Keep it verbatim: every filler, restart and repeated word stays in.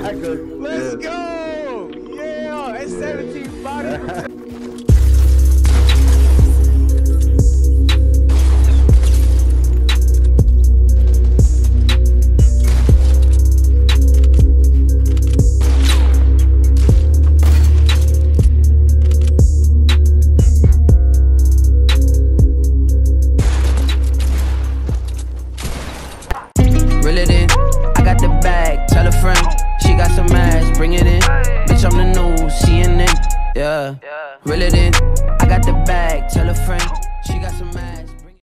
Let's go! Yeah, it's seventeen body. Reel it in, I got the bag, tell a friend, she got some ass, bring it in, bitch I'm the new C N N, yeah. Reel it in, I got the bag, tell a friend, she got some ass.